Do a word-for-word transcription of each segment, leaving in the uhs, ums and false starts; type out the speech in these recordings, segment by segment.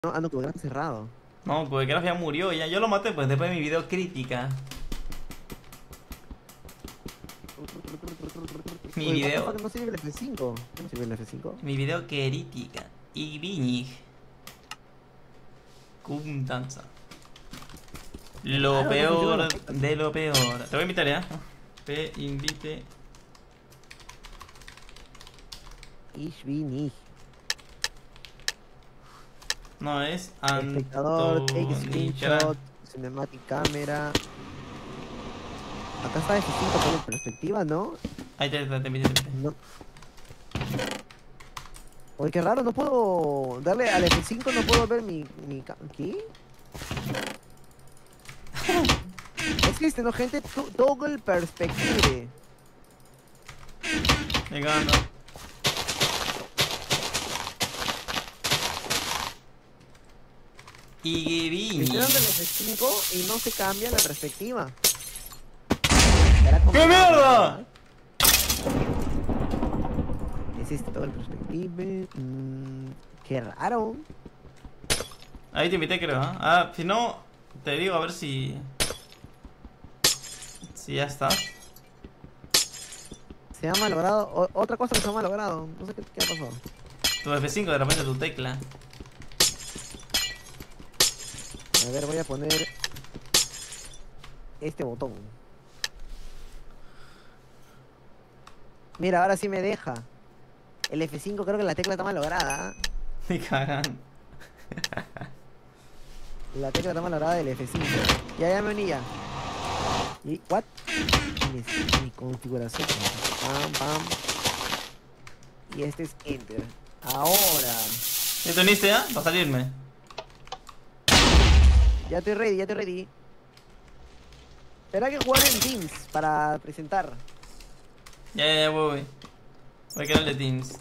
No, ah, no, como que cerrado. No, porque Graf ya murió, ya. Yo lo maté pues después de mi video crítica. Mi Uy, what the video. fuck, no sirve el F cinco. ¿No sirve el F cinco? Mi video crítica. Y Viñig. Cum danza. Lo Claro, no peor funciona. de lo peor. Te voy a invitar ya. Te invite. Ich bin ich. No es Espectador, take Antonio. screenshot, cinematic camera. Acá está F cinco con perspectiva, ¿no? Ahí te, te, te invité, te invité. No. Oye, qué raro, no puedo darle al F cinco, no puedo ver mi... mi ca- ¿Qué? Existe, ¿no, gente? Tu- Toggle perspective. Venga, anda. Y Estoy dando el Viñig. F cinco y no se cambia la perspectiva. ¡Qué mierda! Es este todo el perspective. Mm, qué raro. Ahí te invité, creo. ¿eh? Ah, si no, te digo a ver si. Si ya está. Se ha malogrado. o- otra cosa que se ha malogrado. No sé qué, qué ha pasado. Tu F cinco, de repente tu tecla. A ver, voy a poner este botón. Mira, ahora sí me deja. El F cinco creo que la tecla está malograda. Ni cagan. La tecla está malograda del F cinco. Ya, ya me uní ya. ¿Y what? Mi, mi configuración. Pam, pam. Y este es Enter. Ahora. ¿Ya te uniste ya? Para salirme. Ya estoy ready, ya estoy ready. Tendrá que jugar en Teams para presentar. Ya, ya, ya, voy, voy. Voy a crear el de Teams.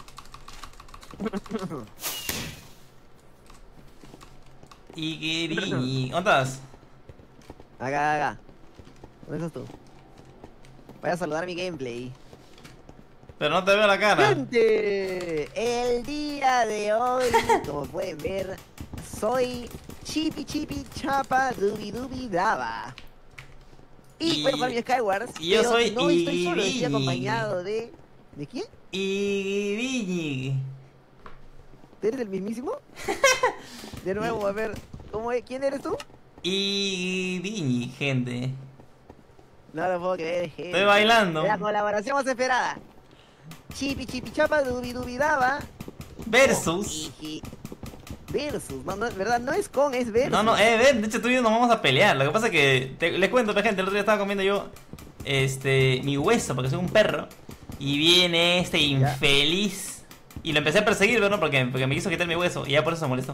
Y ¿dónde estás? Acá, acá. ¿Dónde estás tú? Voy a saludar mi gameplay. Pero no te veo la cara. ¡Gente! El día de hoy, como pueden ver, soy Chipi Chipi Chapa Dubi Dubi Daba. Y, Y- voy a jugar mi Skywars. y yo pero soy no estoy solo, estoy Iggy. acompañado de. ¿De quién? Y Viñig. ¿Eres el mismísimo? De nuevo, a ver, ¿cómo es? ¿Quién eres tú? Y Viñig, gente. No lo puedo creer, gente. Estoy bailando. La colaboración más esperada. Chipi Chipi Chapa Dubi Dubi Daba. Versus. Y- Versus, no, no, verdad, no es con, es versus. No, no, eh, ven, de hecho tú y yo nos vamos a pelear. Lo que pasa es que, te- les cuento a la gente, el otro día estaba comiendo yo este, mi hueso, porque soy un perro. Y viene este infeliz. Y lo empecé a perseguir, ¿no? Porque, porque me quiso quitar mi hueso. Y ya por eso se molestó.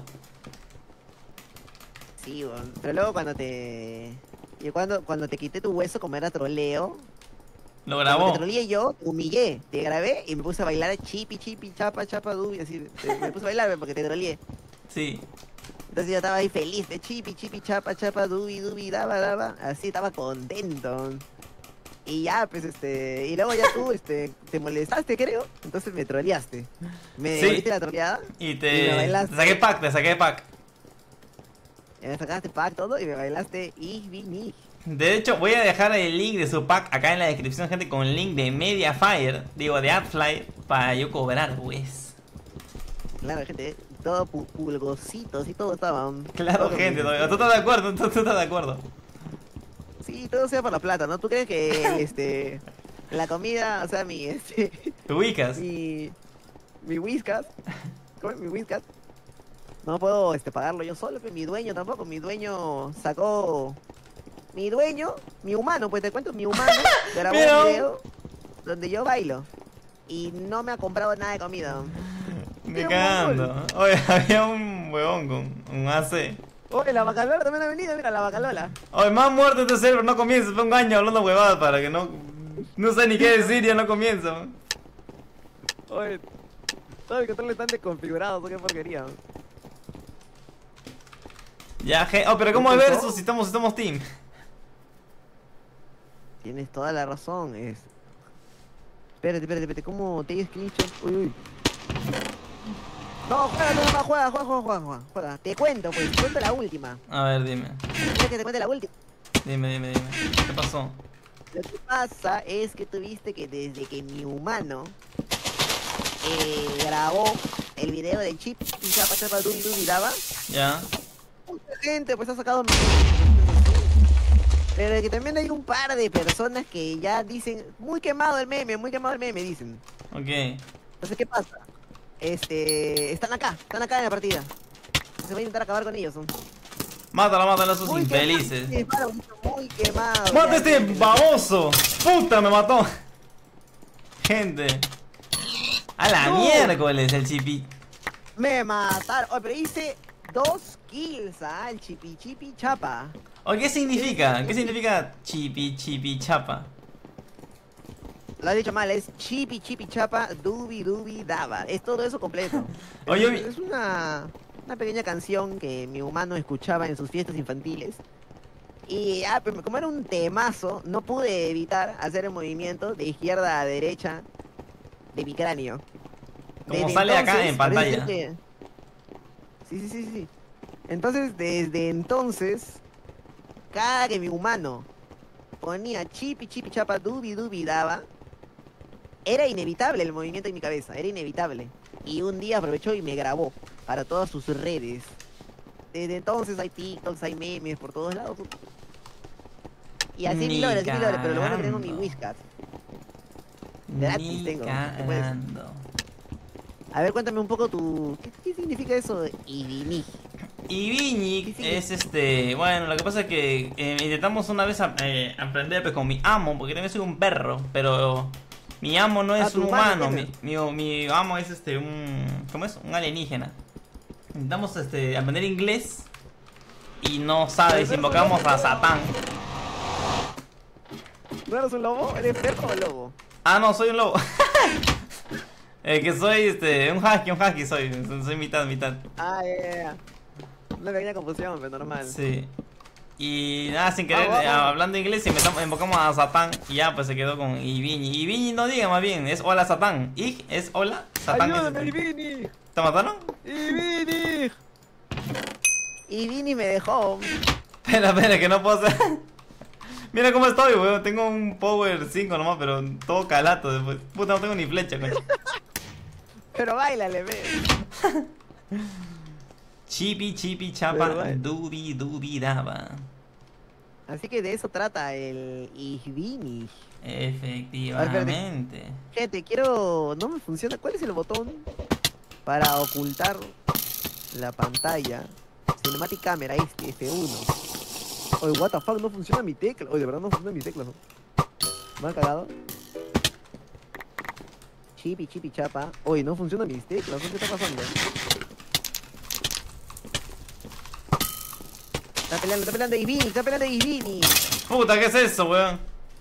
Sí, bueno, pero luego cuando te... Y cuando, cuando te quité tu hueso, como era troleo, Lo cuando grabó. te troleé yo, te humillé, te grabé y me puse a bailar chipi, chipi, chapa, chapa, dubi, así, te- me puse a bailar porque te troleé. Sí. Entonces yo estaba ahí feliz de chipi, chipi, chapa, chapa, dubi, dubi, daba, daba, así estaba contento. Y ya, pues, este, y luego ya tú, este, te molestaste, creo, entonces me troleaste. Me Sí. devolviste la troleada, Y Y me te, bailaste. te saqué pack, te saqué pack. y me sacaste pack todo y me bailaste y vini. De hecho, voy a dejar el link de su pack acá en la descripción, gente, con el link de Mediafire, digo, de AdFly, para yo cobrar, pues. Claro, gente, todo pu pulgositos y todo estaban. Claro, todo gente, bien. ¿tú estás de acuerdo? ¿Tú, tú estás de acuerdo? Sí, todo sea por la plata, ¿no? ¿Tú crees que, este, la comida, o sea, mi, este, ¿Te ubicas? mi, mi whiskas, ¿cómo es mi whiskas? No puedo, este, pagarlo yo solo, pero mi dueño tampoco, mi dueño sacó, mi dueño, mi humano, pues te cuento, mi humano grabó Pero- un video donde yo bailo y no me ha comprado nada de comida. Me Qué cagando. Oye, había un huevón con un A C. Oye, la bacalola también ha venido, mira, la bacalola. Oye, más muerto este server, no comiences, fue un año hablando huevadas para que no... No sé ni qué decir, ya no comienzo. Oye, todos los controles están desconfigurados, qué porquería. Ya, je... Oh, pero ¿cómo es ¿Empezó? versus si estamos, si estamos team? Tienes toda la razón, es... Espérate, espérate, espérate, ¿cómo te screenshot? Uy, uy. No, juega, no, no, juega, juega, juega, juega, juega, juega. Te cuento, pues, te cuento la última. A ver, dime. ¿Quieres que te cuente la última? Dime, dime, dime. ¿Qué pasó? Lo que pasa es que tú viste que desde que mi humano eh, grabó el video del chip y chapa chapa dubi dubi daba, Ya. mucha gente pues ha sacado mi... Pero que también hay un par de personas que ya dicen, muy quemado el meme, muy quemado el meme, dicen. Ok. Entonces, ¿qué pasa? Este, están acá, están acá en la partida. Se va a intentar acabar con ellos. ¿No? Mátalo, mátalo a esos Muy infelices. quemado, muy quemado. ¡Mata a ya, este ya. baboso! ¡Puta, me mató! Gente. A la No. miércoles el chipi. Me mataron. Oh, pero hice dos kills, ah, el chipi chipi chapa. ¿O qué significa? ¿Qué significa chipi chipi chapa? Lo has dicho mal, es chipi chipi chapa, dubi dubi daba. Es todo eso completo. Oye, es, es una, una pequeña canción que mi humano escuchaba en sus fiestas infantiles. Y ah, pero como era un temazo, no pude evitar hacer el movimiento de izquierda a derecha de mi cráneo. Como Desde sale acá entonces, en por eso es pantalla. que- Sí, sí, sí, sí. Entonces, desde entonces, cada que mi humano ponía chipi chipi chapa dubi dubi daba, era inevitable el movimiento en mi cabeza, era inevitable. Y un día aprovechó y me grabó para todas sus redes. Desde entonces hay TikToks, hay memes por todos lados. Y así Ni mil horas, así mil horas, pero lo bueno que tengo mi cagando. Whiskas. Gratis Ni tengo, ¿qué puedes? cagando. A ver, cuéntame un poco tu... ¿Qué, qué significa eso de Idimi? Y Viñic es este. Bueno, lo que pasa es que eh, intentamos una vez a- eh, aprender pues, con mi amo, porque también soy un perro, pero mi amo no Ah, es tu un humano humano, mi, tienes. mi, mi amo es este un. ¿Cómo es? Un alienígena. Intentamos este aprender inglés y no sabes, invocamos a Satán. ¿No eres un lobo? ¿Eres perro o lobo? Ah, no, soy un lobo. Eh, que soy este un husky, un husky soy, soy mitad, mitad. Ah, ya, ya, ya. Una pequeña confusión, pero normal. Sí. Y nada, sin querer, Vamos, eh, vamos. hablando inglés, inventamos- invocamos a Satán y ya, pues se quedó con Ibiñi. Ibiñi no diga más bien, es hola Satán. Ig es hola, Satán es ¡Ayúdame, este. Ibini! ¿Te mataron? ¡Ibini! Ibini me dejó. Espera, espera, que no puedo hacer. Mira cómo estoy, weón. Tengo un power cinco nomás, pero todo calato después. Puta, no tengo ni flecha, coño. Pero bailale, ve. Chipi, chipi, chapa, Pero bueno. dubi, dubi, daba. Así que de eso trata el Ibini. Efectivamente. Gente, quiero... No me funciona. ¿Cuál es el botón para ocultar la pantalla? Cinematic Camera, este, F uno. Oye, what the fuck, no funciona mi tecla. Oye, de verdad no funciona mi tecla, ¿no? ¿Me han cagado? Chipi, chipi, chapa. Oye, no funciona mis teclas, ¿qué está pasando? Está peleando, está peleando Ibini, está peleando Ibini. Puta, ¿qué es eso, weón?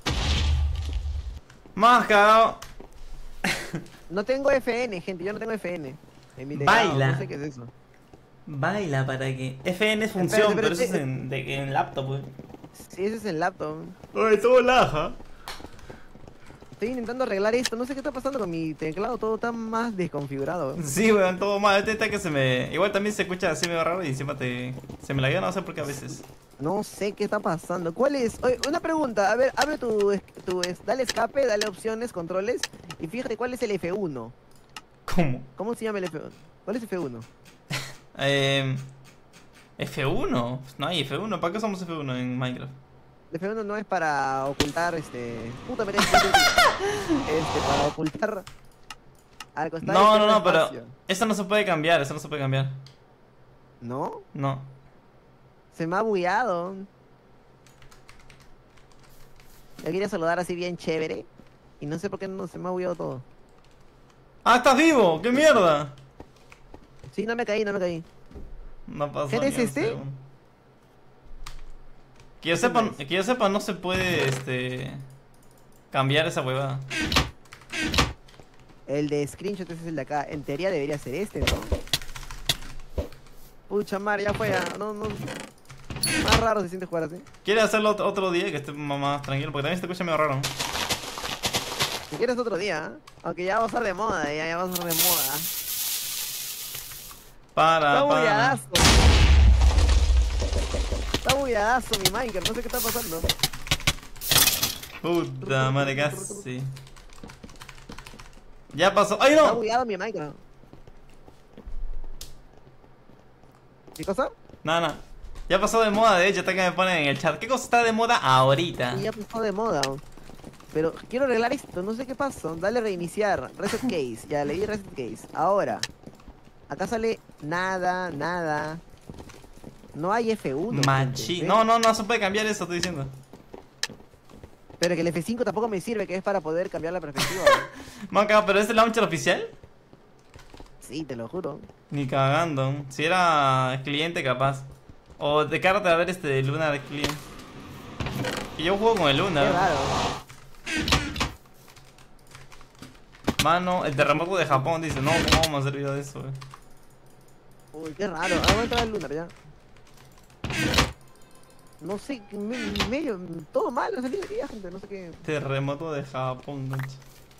Más cagado. No tengo F N, gente, yo no tengo F N. En mi teclado, Baila. no sé qué es eso. Baila para que. F N es función, Espérate, pero eso es espérate. en, de- en laptop, weón. Sí, ese es el laptop. Oye, todo laja. Estoy intentando arreglar esto, no sé qué está pasando con mi teclado, todo está más desconfigurado. Sí, weón, todo mal. Este está que se me. Igual también se escucha así medio raro y encima te. Se me la dio, no sé por qué a veces. No sé qué está pasando. ¿Cuál es? Oye, una pregunta, a ver, abre tu, es- tu es- dale escape, dale opciones, controles y fíjate cuál es el F uno. ¿Cómo? ¿Cómo se llama el F uno? ¿Cuál es F uno? Eh, F uno. No hay F uno. ¿Para qué somos F uno en Minecraft? El F uno no es para ocultar este... Puta, mira, este, este, para ocultar al costado No, no, izquierdo no, pero. espacio. Eso no se puede cambiar, eso no se puede cambiar. ¿No? No. Se me ha bugueado. Yo quería saludar así bien chévere y no sé por qué no se me ha bugueado todo. ¡Ah, estás vivo! ¡Qué mierda! Sí, no me caí, no me caí. No pasó. ¿Qué ni es un este? segundo. Que yo sepa, es? que yo sepa, no se puede este cambiar esa huevada. El de screenshot ese es el de acá. En teoría debería ser este, ¿no? Pucha madre, ya fue. ah, No, no. Más raro se siente jugar así. ¿Quieres hacerlo otro, otro día que esté más, más tranquilo? Porque también se escucha medio raro. Si quieres otro día, ¿eh? Aunque ya va a estar de moda, ya, ya va a estar de moda. Para, Está para. bugueadazo. Está bugueadazo mi Minecraft, no sé qué está pasando. Puta madre, casi. Ya pasó. ¡Ay, Está no! bugueado mi Minecraft. ¿Qué cosa? No, no. Ya pasó de moda, de hecho, está que me ponen en el chat. ¿Qué cosa está de moda ahorita? Sí, ya pasó de moda. Pero quiero arreglar esto, no sé qué pasó. Dale reiniciar. Reset case. Ya le di reset case. Ahora. Acá sale nada, nada. No hay F uno. Machi. gente, No, no, no se puede cambiar eso, estoy diciendo. Pero que el F cinco tampoco me sirve, que es para poder cambiar la perspectiva. Manca, ¿pero es el launcher oficial? Sí, te lo juro. Ni cagando. Si era cliente, capaz. O de carta a ver este Lunar cliente. Y yo juego con el Qué Lunar. raro. Mano, el terremoto de Japón dice, no, ¿cómo vamos a hacer video de eso, wey? Uy, qué raro. Ahora voy a entrar al Lunar ya. No sé, me- medio, todo mal, no salí de día, gente, no sé qué, Terremoto de Japón, concha.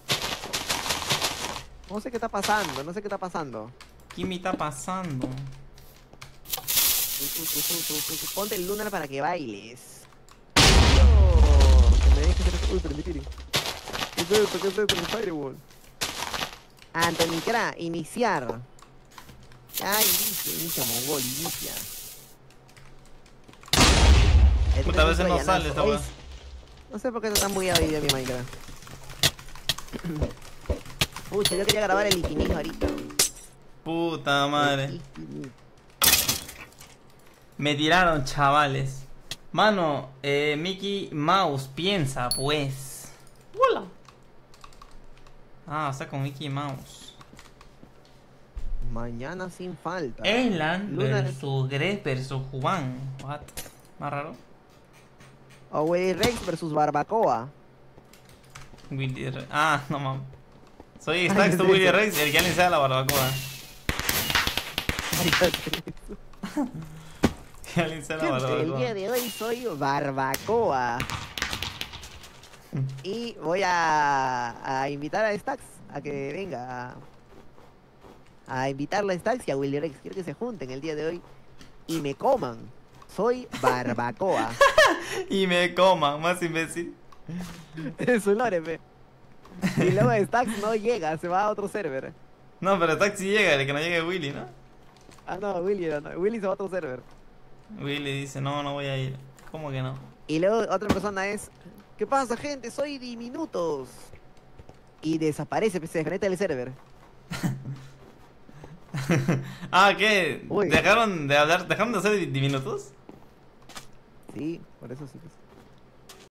no sé qué está pasando, no sé qué está pasando. ¿Qué me está pasando? Tú, tú, tú, tú, tú, tú, tú, Ponte el Lunar para que bailes. No, que me dejes hacer... Uy, pero me tiré. ¿Qué es esto? ¿Qué es esto? El Firewall. Anthony Kra, iniciar. Ya, inicia, inicia, mongol, inicia. Puta, a veces no sale esta Oye, weá. no sé por qué está tan bugueado hoy día mi Minecraft. Pucha, yo quería grabar el Iquinino ahorita. Puta madre. El Iquinino. Me tiraron, chavales. Mano, eh, Mickey Mouse, piensa, pues. Hola. Ah, está con Mickey Mouse. Mañana sin falta. Elan Lunar- versus Greg versus Juan. What? Más raro. O Willy Rex versus Barbacoa. Willy Rex. Ah, no mames. Soy Ay, Stacks, ¿qué tu es Willy eso? Rex, el que alguien sea la barbacoa. Que alguien sea la Gente, el barbacoa. día de hoy soy Barbacoa. Y voy a, a invitar a Stacks a que venga. A, a invitarle a Stacks y a Willy Rex. Quiero que se junten el día de hoy y me coman. Soy Barbacoa. Y me coma, más imbécil. Es su lore, pe. Y luego Stacks no llega, se va a otro server. No, pero Stacks sí llega, el que no llegue es Willy, ¿no? Ah, no, Willy, no, Willy se va a otro server. Willy dice, no, no voy a ir. ¿Cómo que no? Y luego otra persona es, ¿qué pasa, gente? Soy Diminutos. Y desaparece, pues, se desconecta del server. Ah, ¿qué? Uy. ¿Dejaron de hablar? ¿Dejaron de hacer di- diminutos? Sí, por eso sí. pues.